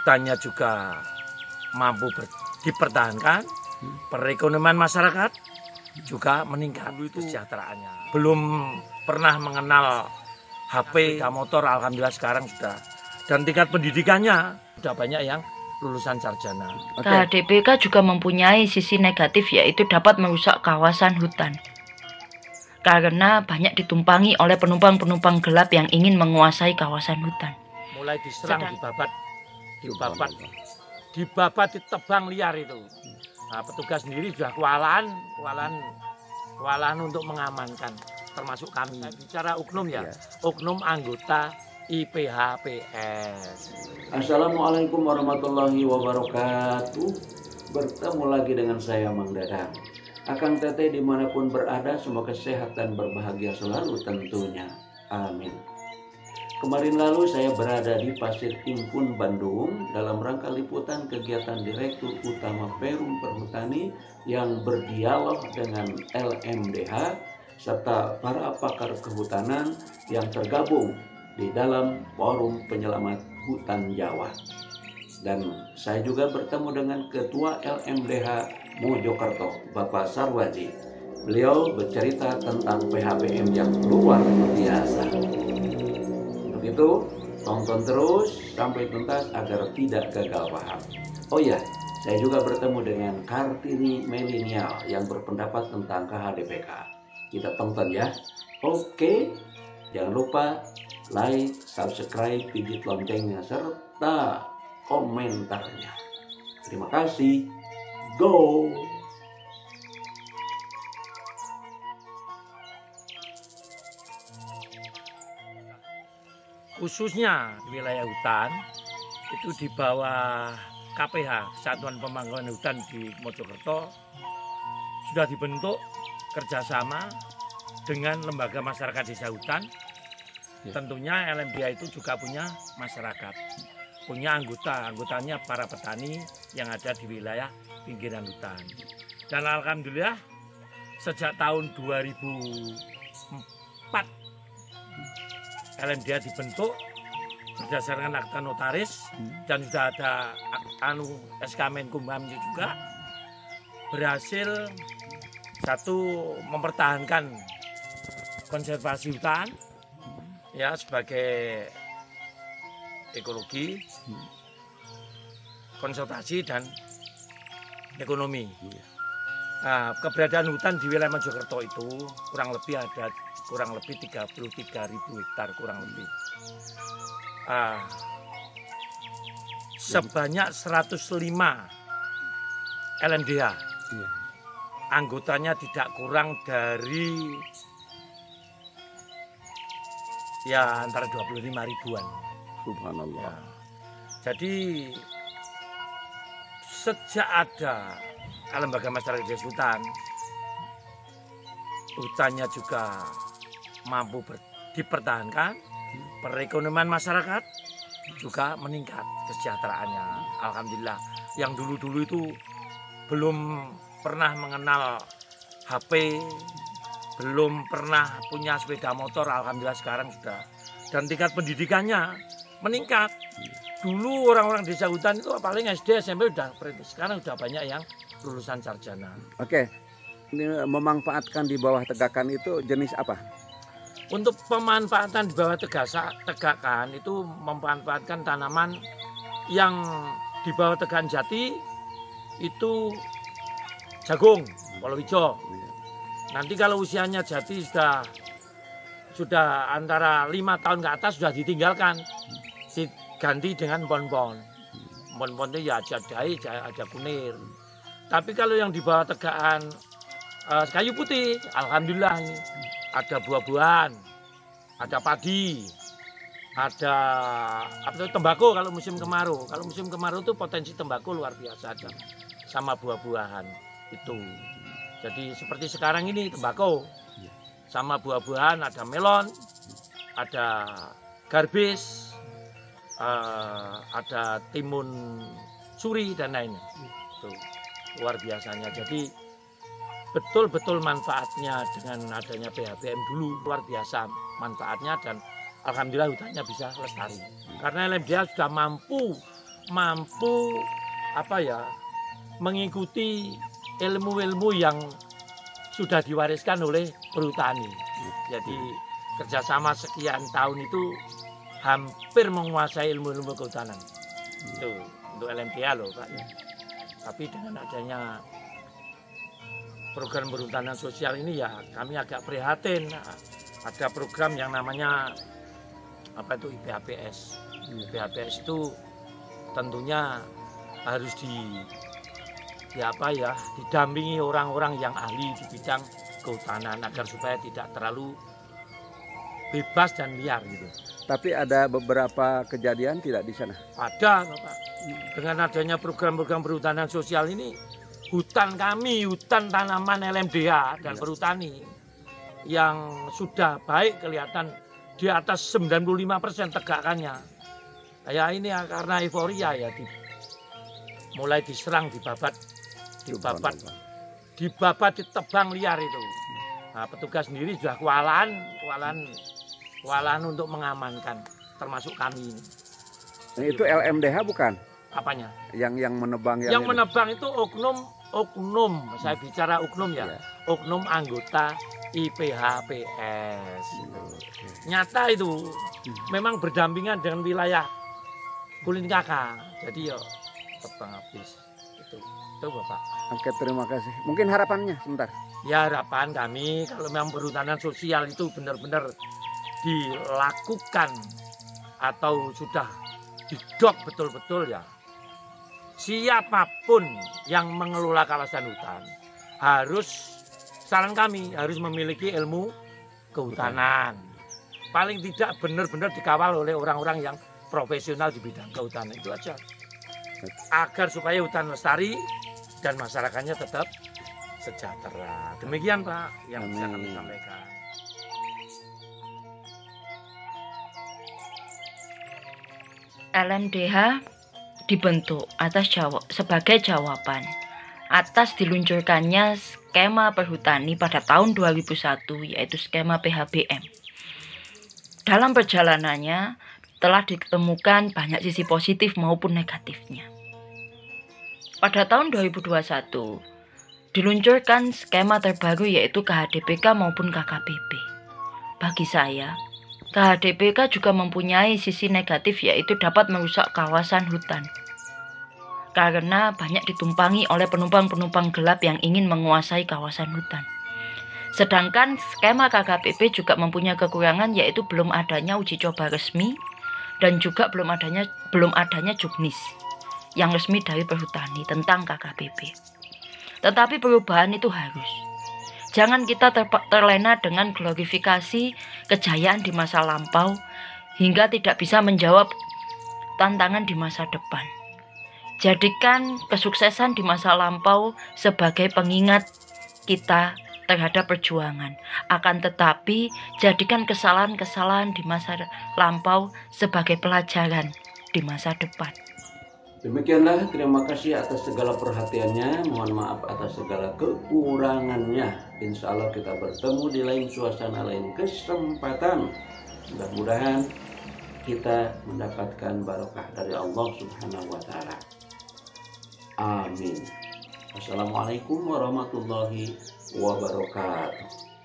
hutannya juga mampu dipertahankan, perekonomian masyarakat juga meningkat kesejahteraannya. Belum pernah mengenal HP, motor, alhamdulillah sekarang sudah. Dan tingkat pendidikannya sudah banyak yang lulusan sarjana. KHDPK juga mempunyai sisi negatif, yaitu dapat merusak kawasan hutan. Karena banyak ditumpangi oleh penumpang-penumpang gelap yang ingin menguasai kawasan hutan. Mulai diserang, dibabat, ditebang liar itu. Nah, petugas sendiri sudah kewalahan untuk mengamankan, termasuk kami. Bicara oknum ya, oknum anggota IPHPS. Assalamualaikum warahmatullahi wabarakatuh. Bertemu lagi dengan saya Mang Dadang. Akang Teteh dimanapun berada, semoga sehat dan berbahagia selalu tentunya. Amin. Kemarin lalu saya berada di Pasir Impun, Bandung dalam rangka liputan kegiatan Direktur Utama Perum Perhutani yang berdialog dengan LMDH serta para pakar kehutanan yang tergabung di dalam Forum Penyelamat Hutan Jawa. Dan saya juga bertemu dengan Ketua LMDH Mojokerto, Bapak Sarwaji. Beliau bercerita tentang PHBM yang luar biasa. Untuk itu, tonton terus sampai tuntas agar tidak gagal paham. Oh ya, saya juga bertemu dengan Kartini Milenial yang berpendapat tentang KHDPK. Kita tonton ya. Oke, jangan lupa like, subscribe, pijit loncengnya, serta komentarnya. Terima kasih. Go! Khususnya di wilayah hutan, itu di bawah KPH, Kesatuan Pemangkuan Hutan di Mojokerto, sudah dibentuk kerjasama dengan lembaga masyarakat desa hutan. Tentunya LMDH itu juga punya masyarakat, punya anggotanya para petani yang ada di wilayah pinggiran hutan. Dan alhamdulillah sejak tahun 2004 LMDH dibentuk berdasarkan akta notaris dan sudah ada SK Menkumham juga, berhasil satu mempertahankan konservasi hutan ya sebagai ekologi, konservasi dan ekonomi. Nah, keberadaan hutan di wilayah Mojokerto itu kurang lebih 33.000 hektar kurang lebih. Sebanyak 105 LMDH. Anggotanya tidak kurang dari ya antara 25 ribuan. Subhanallah. Ya. Jadi sejak ada lembaga masyarakat desa hutan, hutannya juga mampu dipertahankan, perekonomian masyarakat juga meningkat kesejahteraannya. Alhamdulillah. Yang dulu-dulu itu belum pernah mengenal HP, belum pernah punya sepeda motor, alhamdulillah sekarang sudah. Dan tingkat pendidikannya meningkat. Dulu orang-orang desa hutan itu paling SD, SMP udah perintis. Sekarang sudah banyak yang lulusan sarjana. Oke, ini memanfaatkan di bawah tegakan itu jenis apa? Untuk pemanfaatan di bawah tegakan itu memanfaatkan tanaman yang di bawah tegakan jati itu jagung, palawija. Nanti kalau usianya jati sudah antara 5 tahun ke atas sudah ditinggalkan, diganti dengan pohon-pohon. Pohon-pohon itu ya ada jahe, ada kunir. Tapi kalau yang di bawah tegakan kayu putih, alhamdulillah ada buah-buahan, ada padi, ada tembakau kalau musim kemarau. Kalau musim kemarau itu potensi tembakau luar biasa ada, sama buah-buahan itu. Jadi seperti sekarang ini tembakau, sama buah-buahan ada melon, ada garbis, ada timun suri dan lainnya. Itu luar biasanya. Jadi betul-betul manfaatnya dengan adanya PHBM dulu luar biasa manfaatnya, dan alhamdulillah hutannya bisa lestari. Karena LMDH sudah mampu mampu mengikuti ilmu-ilmu yang sudah diwariskan oleh perhutani. Jadi kerjasama sekian tahun itu hampir menguasai ilmu-ilmu kehutanan. Itu untuk LMDH loh Pak. Tapi dengan adanya program perhutanan sosial ini ya kami agak prihatin. Ada program yang namanya IPHPS. IPHPS itu tentunya harus didampingi orang-orang yang ahli di bidang kehutanan agar supaya tidak terlalu bebas dan liar gitu. Tapi ada beberapa kejadian tidak di sana? Ada Bapak. Dengan adanya program-program perhutanan sosial ini, hutan kami, hutan tanaman LMDH dan perhutani yang sudah baik kelihatan di atas 95% tegakannya. Ya ini karena euforia ya, mulai diserang, dibabat, ditebang liar itu. Nah, petugas sendiri sudah kewalahan untuk mengamankan, termasuk kami ini. Nah, itu LMDH bukan? Apanya? Yang menebang yang menebang itu oknum. Saya bicara oknum ya. Oknum anggota IPHPS. Nyata itu memang berdampingan dengan wilayah Kulin Kakak. Jadi ya tebang habis. Itu Bapak. Oke, terima kasih. Mungkin harapannya sebentar. Ya harapan kami kalau memang perhutanan sosial itu benar-benar dilakukan atau sudah didok betul-betul ya. Siapapun yang mengelola kawasan hutan saran kami harus memiliki ilmu kehutanan. Paling tidak benar-benar dikawal oleh orang-orang yang profesional di bidang kehutanan, itu aja. Agar supaya hutan lestari dan masyarakatnya tetap sejahtera. Demikian Pak yang bisa kami sampaikan. LMDH dibentuk sebagai jawaban atas diluncurkannya skema perhutani pada tahun 2001, yaitu skema PHBM. Dalam perjalanannya telah ditemukan banyak sisi positif maupun negatifnya. Pada tahun 2021 diluncurkan skema terbaru, yaitu KHDPK maupun KKBP. Bagi saya, KHDPK juga mempunyai sisi negatif, yaitu dapat merusak kawasan hutan karena banyak ditumpangi oleh penumpang-penumpang gelap yang ingin menguasai kawasan hutan. Sedangkan skema KKBP juga mempunyai kekurangan, yaitu belum adanya uji coba resmi dan juga belum adanya juknis yang resmi dari perhutani tentang KKBP. Tetapi perubahan itu harus. Jangan kita terlena dengan glorifikasi kejayaan di masa lampau hingga tidak bisa menjawab tantangan di masa depan. Jadikan kesuksesan di masa lampau sebagai pengingat kita terhadap perjuangan. Akan tetapi, jadikan kesalahan-kesalahan di masa lampau sebagai pelajaran di masa depan. Demikianlah, terima kasih atas segala perhatiannya. Mohon maaf atas segala kekurangannya. Insya Allah kita bertemu di lain suasana, lain kesempatan. Mudah-mudahan kita mendapatkan barokah dari Allah Subhanahu wa Ta'ala. Amin. Wassalamualaikum warahmatullahi wabarakatuh.